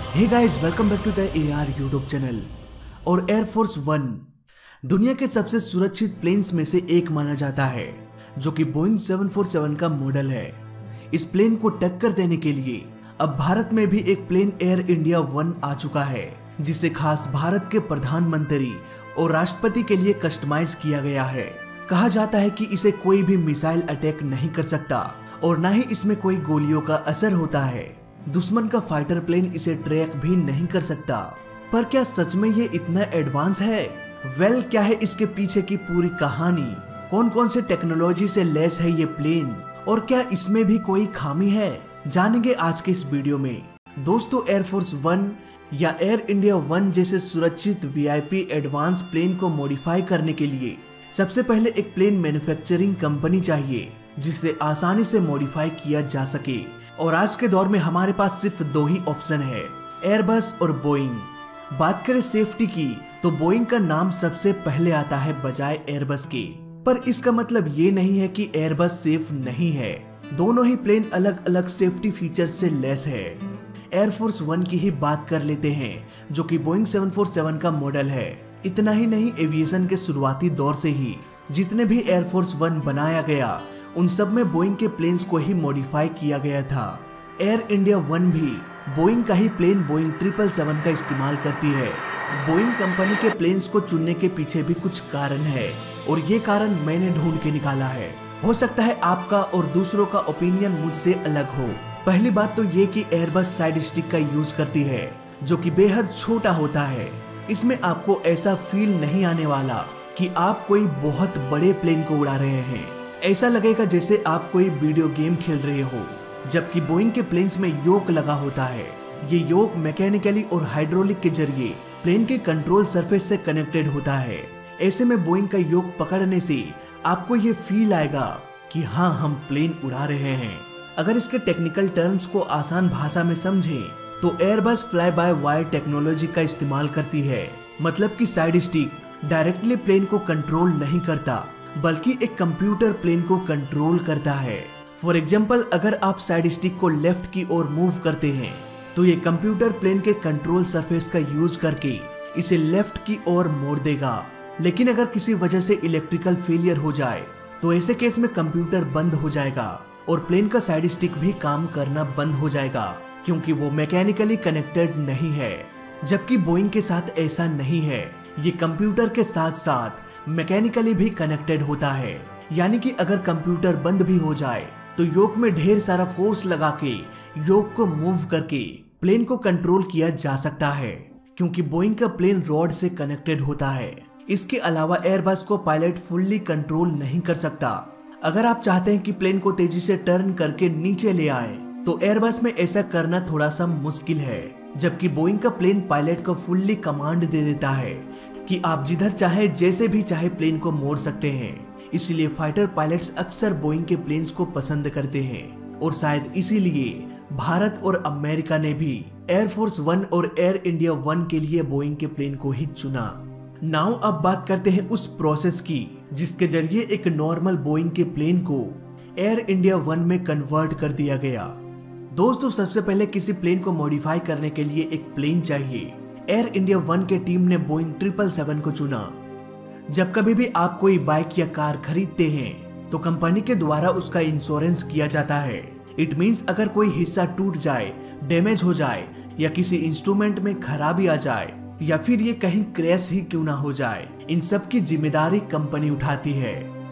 Hey guys, welcome back to the AR YouTube channel. और Air Force one दुनिया के सबसे सुरक्षित प्लेन्स में से एक माना जाता है, जो कि बोइंग 747 का मॉडल है। इस प्लेन को टक्कर देने के लिए अब भारत में भी एक प्लेन एयर इंडिया वन आ चुका है, जिसे खास भारत के प्रधानमंत्री और राष्ट्रपति के लिए कस्टमाइज किया गया है। कहा जाता है कि इसे कोई भी मिसाइल अटैक नहीं कर सकता और न ही इसमें कोई गोलियों का असर होता है। दुश्मन का फाइटर प्लेन इसे ट्रैक भी नहीं कर सकता। पर क्या सच में ये इतना एडवांस है? क्या है इसके पीछे की पूरी कहानी? कौन कौन से टेक्नोलॉजी से लैस है ये प्लेन और क्या इसमें भी कोई खामी है? जानेंगे आज के इस वीडियो में। दोस्तों, एयरफोर्स वन या एयर इंडिया वन जैसे सुरक्षित वीआईपी एडवांस प्लेन को मॉडिफाई करने के लिए सबसे पहले एक प्लेन मैन्युफैक्चरिंग कंपनी चाहिए, जिसे आसानी से मॉडिफाई किया जा सके। और आज के दौर में हमारे पास सिर्फ दो ही ऑप्शन है, एयरबस और बोइंग। बात करें सेफ्टी की तो बोइंग का नाम सबसे पहले आता है बजाय एयरबस के। पर इसका मतलब ये नहीं है कि एयरबस सेफ नहीं है। दोनों ही प्लेन अलग अलग सेफ्टी फीचर्स से लैस है। एयरफोर्स वन की ही बात कर लेते हैं, जो कि बोइंग 747 का मॉडल है। इतना ही नहीं, एविएशन के शुरुआती दौर से ही जितने भी एयरफोर्स वन बनाया गया उन सब में बोइंग के प्लेन्स को ही मॉडिफाई किया गया था। एयर इंडिया वन भी बोइंग का ही प्लेन बोइंग 777 का इस्तेमाल करती है। बोइंग कंपनी के प्लेन्स को चुनने के पीछे भी कुछ कारण है और ये कारण मैंने ढूंढ के निकाला है। हो सकता है आपका और दूसरों का ओपिनियन मुझसे अलग हो। पहली बात तो ये कि एयरबस साइड स्टिक का यूज करती है, जो कि बेहद छोटा होता है। इसमें आपको ऐसा फील नहीं आने वाला कि आप कोई बहुत बड़े प्लेन को उड़ा रहे हैं। ऐसा लगेगा जैसे आप कोई वीडियो गेम खेल रहे हो। जबकि बोइंग के प्लेन्स में योक लगा होता है। ये योक मैकेनिकली और हाइड्रोलिक के जरिए प्लेन के कंट्रोल सरफेस से कनेक्टेड होता है। ऐसे में बोइंग का योक पकड़ने से आपको ये फील आएगा कि हाँ, हम प्लेन उड़ा रहे हैं। अगर इसके टेक्निकल टर्म्स को आसान भाषा में समझें तो Airbus fly by wire technology का इस्तेमाल करती है। मतलब कि साइड स्टिक डायरेक्टली प्लेन को कंट्रोल नहीं करता, बल्कि एक कंप्यूटर प्लेन को कंट्रोल करता है। फॉर एग्जाम्पल, अगर आप साइड स्टिक को लेफ्ट की ओर मूव करते हैं तो ये कंप्यूटर प्लेन के कंट्रोल सरफेस का यूज करके इसे लेफ्ट की ओर मोड़ देगा। लेकिन अगर किसी वजह से इलेक्ट्रिकल फेलियर हो जाए तो ऐसे केस में कंप्यूटर बंद हो जाएगा और प्लेन का साइड स्टिक भी काम करना बंद हो जाएगा, क्योंकि वो मैकेनिकली कनेक्टेड नहीं है। जबकि बोइंग के साथ ऐसा नहीं है। ये कंप्यूटर के साथ साथ मैकेनिकली भी कनेक्टेड होता है। यानी कि अगर कंप्यूटर बंद भी हो जाए तो योक में ढेर सारा फोर्स लगा के योक को मूव करके प्लेन को कंट्रोल किया जा सकता है, क्योंकि बोइंग का प्लेन रॉड से कनेक्टेड होता है। इसके अलावा एयरबस को पायलट फुल्ली कंट्रोल नहीं कर सकता। अगर आप चाहते हैं कि प्लेन को तेजी से टर्न करके नीचे ले आए तो एयरबस में ऐसा करना थोड़ा सा मुश्किल है। जबकि बोइंग का प्लेन पायलट को फुल्ली कमांड दे देता है कि आप जिधर चाहे जैसे भी चाहे प्लेन को मोड़ सकते हैं। इसलिए फाइटर पायलट्स अक्सर बोइंग के प्लेन्स को पसंद करते हैं और शायद इसीलिए भारत और अमेरिका ने भी एयरफोर्स वन और एयर इंडिया वन के लिए बोइंग के प्लेन को ही चुना। नाउ अब बात करते हैं उस प्रोसेस की जिसके जरिए एक नॉर्मल बोइंग के प्लेन को एयर इंडिया वन में कन्वर्ट कर दिया गया। दोस्तों, सबसे पहले किसी प्लेन को मॉडिफाई करने के लिए एक प्लेन चाहिए। एयर इंडिया वन के टीम ने बोइंग 777 को चुना। जब कभी भी आप कोई बाइक या कार खरीदते हैं तो कंपनी के द्वारा उसका इंश्योरेंस किया जाता है। इट मींस अगर कोई हिस्सा टूट जाए, डैमेज हो जाए या किसी इंस्ट्रूमेंट में खराबी आ जाए या फिर ये कहीं क्रैश ही क्यों ना हो जाए, इन सब की जिम्मेदारी कंपनी उठाती है।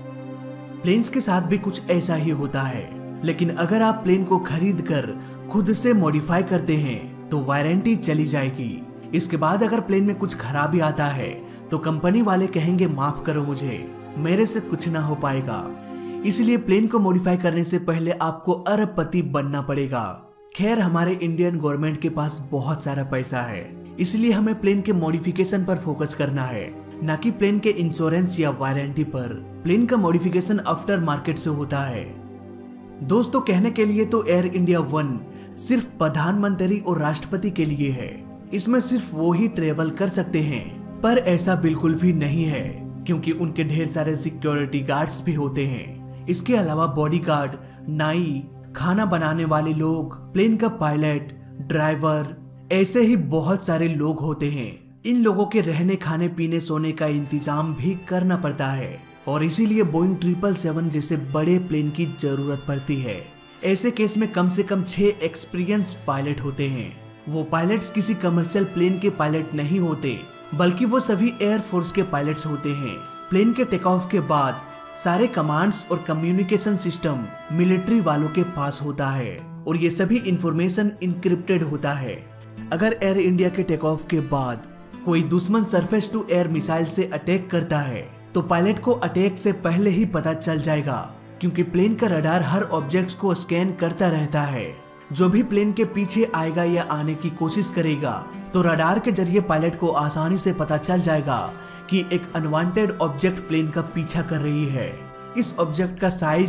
प्लेन्स के साथ भी कुछ ऐसा ही होता है। लेकिन अगर आप प्लेन को खरीद कर खुद से मॉडिफाई करते हैं तो वारंटी चली जाएगी। इसके बाद अगर प्लेन में कुछ खराबी आता है तो कंपनी वाले कहेंगे माफ करो मुझे, मेरे से कुछ ना हो पाएगा। इसलिए प्लेन को मॉडिफाई करने से पहले आपको अरबपति बनना पड़ेगा। खैर, हमारे इंडियन गवर्नमेंट के पास बहुत सारा पैसा है, इसलिए हमें प्लेन के मॉडिफिकेशन पर फोकस करना है, न कि प्लेन के इंश्योरेंस या वारंटी पर। प्लेन का मॉडिफिकेशन आफ्टर मार्केट से होता है। दोस्तों, कहने के लिए तो एयर इंडिया वन सिर्फ प्रधानमंत्री और राष्ट्रपति के लिए है। इसमें सिर्फ वो ही ट्रेवल कर सकते हैं, पर ऐसा बिल्कुल भी नहीं है, क्योंकि उनके ढेर सारे सिक्योरिटी गार्ड्स भी होते हैं। इसके अलावा बॉडीगार्ड, नाई, खाना बनाने वाले लोग, प्लेन का पायलट, ड्राइवर, ऐसे ही बहुत सारे लोग होते हैं, इन लोगों के रहने खाने पीने सोने का इंतजाम भी करना पड़ता है और इसीलिए बोइंग 777 जैसे बड़े प्लेन की जरूरत पड़ती है। ऐसे केस में कम से कम 6 एक्सपीरियंस पायलट होते हैं। वो पायलट्स किसी कमर्शियल प्लेन के पायलट नहीं होते, बल्कि वो सभी एयरफोर्स के पायलट्स होते हैं। प्लेन के टेक ऑफ के बाद सारे कमांड्स और कम्युनिकेशन सिस्टम मिलिट्री वालों के पास होता है और ये सभी इंफॉर्मेशन इंक्रिप्टेड होता है। अगर एयर इंडिया के टेक ऑफ के बाद कोई दुश्मन सरफेस टू एयर मिसाइल से अटैक करता है तो पायलट को अटैक से पहले ही पता चल जाएगा, क्योंकि प्लेन का रडार हर ऑब्जेक्ट्स को स्कैन करता रहता है। जो भी प्लेन के पीछे आएगा या आने की कोशिश करेगा तो रडार के जरिए पायलट को आसानी से पता चल जाएगा कि एक अनवांटेड ऑब्जेक्ट प्लेन का पीछा कर रही है। इस ऑब्जेक्ट का साइज,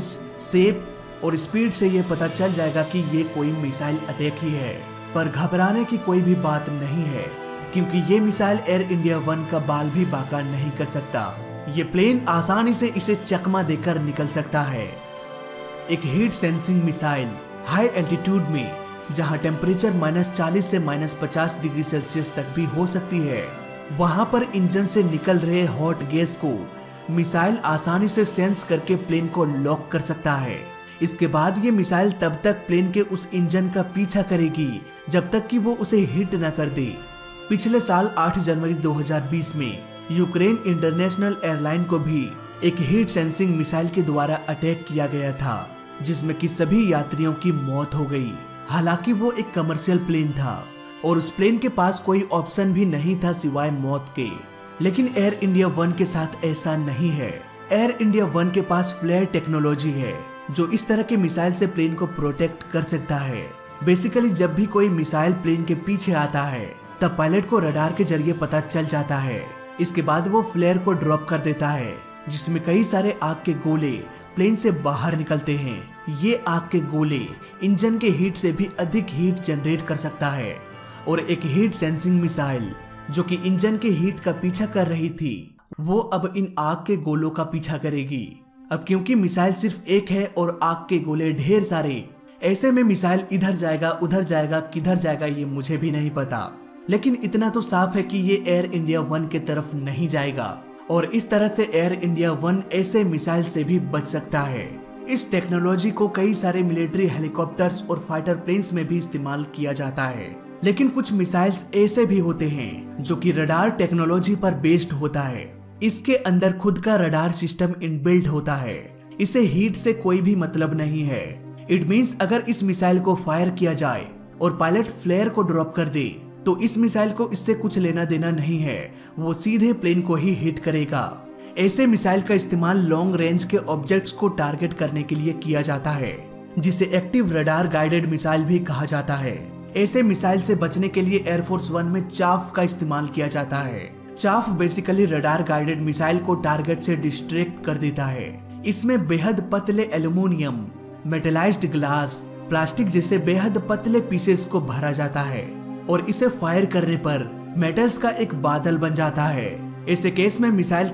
शेप और स्पीड से ये पता चल जाएगा कि ये कोई मिसाइल अटैक ही है। पर घबराने की कोई भी बात नहीं है, क्योंकि ये मिसाइल एयर इंडिया 1 का बाल भी बांका नहीं कर सकता। ये प्लेन आसानी से इसे चकमा देकर निकल सकता है। एक heat sensing missile high altitude में, जहां टेम्परेचर -40 से -50 डिग्री सेल्सियस तक भी हो सकती है, वहां पर इंजन से निकल रहे हॉट गैस को मिसाइल आसानी से सेंस करके प्लेन को लॉक कर सकता है। इसके बाद ये मिसाइल तब तक प्लेन के उस इंजन का पीछा करेगी जब तक कि वो उसे हिट न कर दे। पिछले साल 8 जनवरी 2020 में यूक्रेन इंटरनेशनल एयरलाइन को भी एक हीट सेंसिंग मिसाइल के द्वारा अटैक किया गया था, जिसमें कि सभी यात्रियों की मौत हो गई। हालांकि वो एक कमर्शियल प्लेन था और उस प्लेन के पास कोई ऑप्शन भी नहीं था सिवाय मौत के। लेकिन एयर इंडिया 1 के साथ ऐसा नहीं है। एयर इंडिया 1 के पास फ्लेयर टेक्नोलॉजी है जो इस तरह के मिसाइल से प्लेन को प्रोटेक्ट कर सकता है। बेसिकली जब भी कोई मिसाइल प्लेन के पीछे आता है तब पायलट को रडार के जरिए पता चल जाता है। इसके बाद वो फ्लेयर को ड्रॉप कर देता है, जिसमें कई सारे आग के गोले प्लेन से बाहर निकलते हैं। ये आग के गोले इंजन के हीट से भी अधिक हीट जनरेट कर सकता है और एक हीट सेंसिंग मिसाइल जो कि इंजन के हीट का पीछा कर रही थी, वो अब इन आग के गोलों का पीछा करेगी। अब क्योंकि मिसाइल सिर्फ एक है और आग के गोले ढेर सारे, ऐसे में मिसाइल इधर जाएगा उधर जाएगा किधर जाएगा ये मुझे भी नहीं पता, लेकिन इतना तो साफ है कि ये एयर इंडिया 1 के तरफ नहीं जाएगा और इस तरह से एयर इंडिया 1 ऐसे मिसाइल से भी बच सकता है। इस टेक्नोलॉजी को कई सारे मिलिट्री हेलीकॉप्टर्स और फाइटर प्लेन्स में भी इस्तेमाल किया जाता है। लेकिन कुछ मिसाइल्स ऐसे भी होते हैं जो कि रडार टेक्नोलॉजी पर बेस्ड होता है। इसके अंदर खुद का रडार सिस्टम इनबिल्ट होता है। इसे हीट से कोई भी मतलब नहीं है। इट मींस अगर इस मिसाइल को फायर किया जाए और पायलट फ्लेयर को ड्रॉप कर दे तो इस मिसाइल को इससे कुछ लेना देना नहीं है, वो सीधे प्लेन को ही हिट करेगा। ऐसे मिसाइल का इस्तेमाल लॉन्ग रेंज के ऑब्जेक्ट्स को टारगेट करने के लिए किया जाता है, जिसे एक्टिव रडार गाइडेड मिसाइल भी कहा जाता है। ऐसे मिसाइल से बचने के लिए एयरफोर्स 1 में चाफ का इस्तेमाल किया जाता है। Chaff basically radar guided missile को टारगेट से डिस्ट्रैक्ट कर देता है। इसमें बेहद पतले एल्यूमिनियम, मेटलाइज्ड ग्लास, प्लास्टिक जैसे बेहद पतले पीसेस को भरा जाता है और इसे फायर करने पर मेटल्स का एक बादल बन जाता है। ऐसे केस में मिसाइल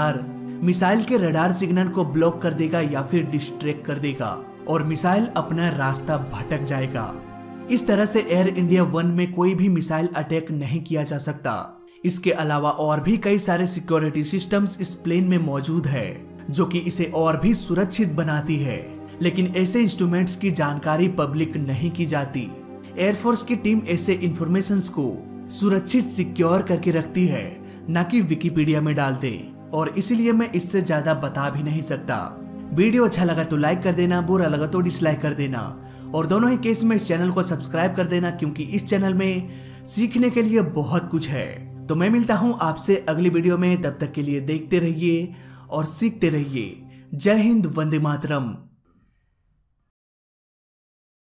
के रडार सिग्नल को ब्लॉक कर देगा या फिर डिस्ट्रैक्ट कर देगा और मिसाइल अपना रास्ता भटक जाएगा। इस तरह से एयर इंडिया 1 में कोई भी मिसाइल अटैक नहीं किया जा सकता। इसके अलावा और भी कई सारे सिक्योरिटी सिस्टम्स इस प्लेन में मौजूद है जो कि इसे और भी सुरक्षित बनाती है, लेकिन ऐसे इंस्ट्रूमेंट्स की जानकारी पब्लिक नहीं की जाती। एयरफोर्स की टीम ऐसे इंफॉर्मेशंस को सुरक्षित सिक्योर करके रखती है, न कि विकिपीडिया में डालते, और इसीलिए मैं इससे ज्यादा बता भी नहीं सकता। वीडियो अच्छा लगा तो लाइक कर देना, बुरा लगा तो डिसलाइक कर देना, और दोनों ही केस में इस चैनल को सब्सक्राइब कर देना, क्योंकि इस चैनल में सीखने के लिए बहुत कुछ है। तो मैं मिलता हूँ आपसे अगली वीडियो में, तब तक के लिए देखते रहिए और सीखते रहिए। जय हिंद, वंदे मातरम।